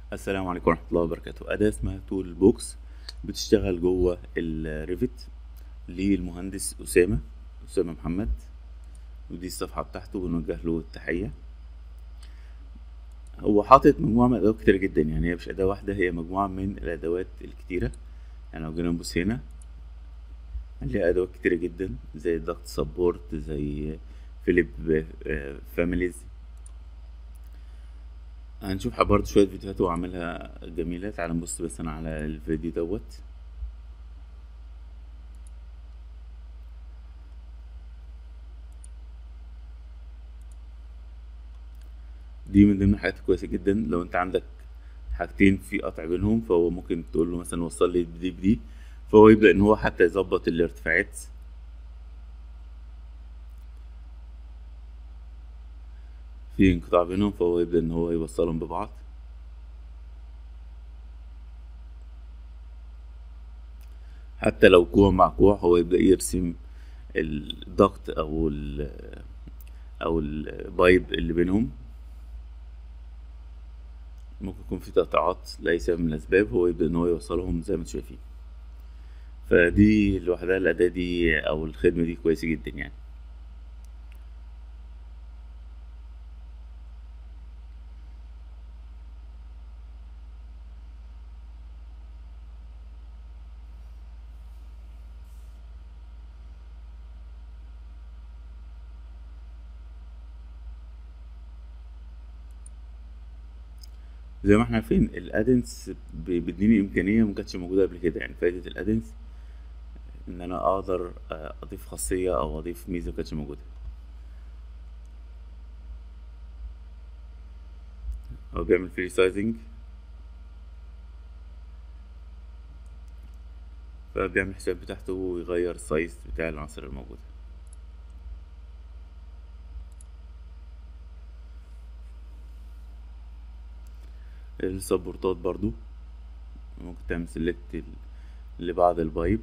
السلام عليكم ورحمة الله وبركاته. أداة اسمها تول بوكس بتشتغل جوه الريفت للمهندس أسامة محمد، ودي الصفحة بتاعته بنوجه له التحية. هو حاطط مجموعة من الأدوات كتيرة جدا، يعني هي مش أداة واحدة، هي مجموعة من الأدوات الكتيرة. يعني لو جينا نبص هنا هنلاقي أدوات كتيرة جدا زي الضغط سبورت، زي فيليب فاميليز. هنشوف برضه شوية فيديوهات هو عاملها جميلة. تعال نبص بس أنا على الفيديو دوت. دي من ضمن الحاجات الكويسة جدا. لو انت عندك حاجتين في قطع بينهم، فهو ممكن تقول له مثلا وصل لي دي بدي، فهو يبدأ ان هو حتى يظبط الارتفاعات في انقطاع بينهم، فهو يبدأ ان هو يوصلهم ببعض. حتى لو كوع مع كوع هو يبدأ يرسم الضغط او البايب اللي بينهم. ممكن يكون في تقطعات لأي سبب من الأسباب، هو يبدأ إن هو يوصلهم زي ما انتم شايفين. فدي لوحدها الأداة دي أو الخدمة دي كويسة جدا يعني. زي ما احنا عارفين الادنس بيديني امكانيه ما كانتش موجوده قبل كده. يعني فايده الادنس ان انا اقدر اضيف خاصيه او اضيف ميزه ما كانتش موجوده. هو بيعمل فري سايزنج، فبيعمل الحساب بتاعته ويغير السايز بتاع العناصر الموجوده. السبورتات برضو ممكن تعمل سيلكت لبعض البايب،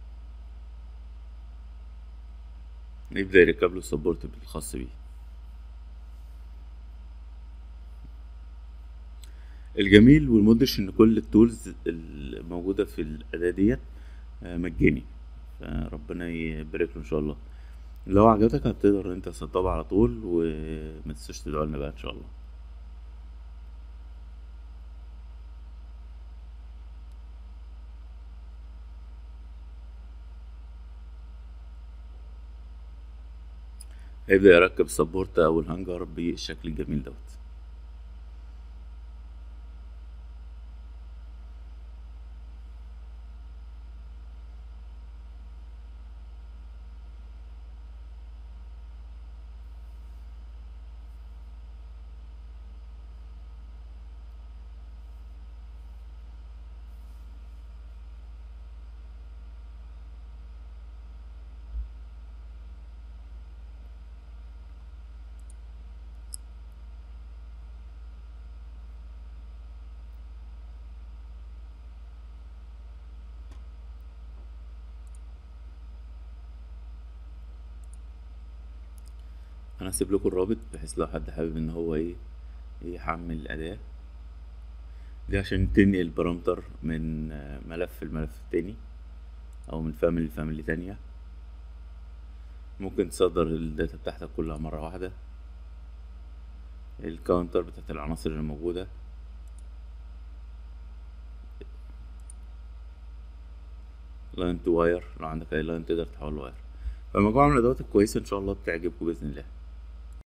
يبدأ يركب له السبورت الخاص بيه. الجميل والمدهش ان كل التولز الموجوده في الاداه ديت مجاني، فربنا يبارك له ان شاء الله. لو عجبتك هتقدر انت تسطبها على طول، وما تنساش تدعوا لنا بقى ان شاء الله. هيبدأ يركب السبورت او الهانجر بالشكل الجميل دوت. انا هسيب لكم الرابط بحيث لو حد حابب ان هو يحمل الاداة دي عشان تنقل البارامتر من ملف لملف تاني، او من فاميلي لفاميلي تانية. ممكن تصدر الداتا بتاعتك كلها مرة واحدة، الكاونتر بتاعت العناصر اللي موجودة، لاين تو واير، لو عندك اي لاين تقدر تحول واير. فمجموعة من الادوات الكويسة ان شاء الله بتعجبكم باذن الله.